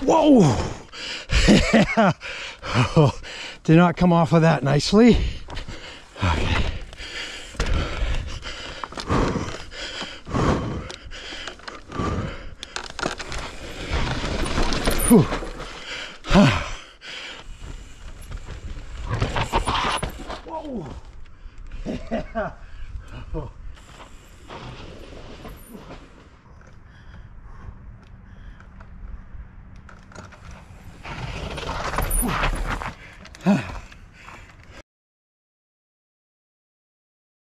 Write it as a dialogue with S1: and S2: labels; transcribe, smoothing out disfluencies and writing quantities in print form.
S1: Whoa! Yeah. Oh, did not come off of that nicely. Okay. Whew.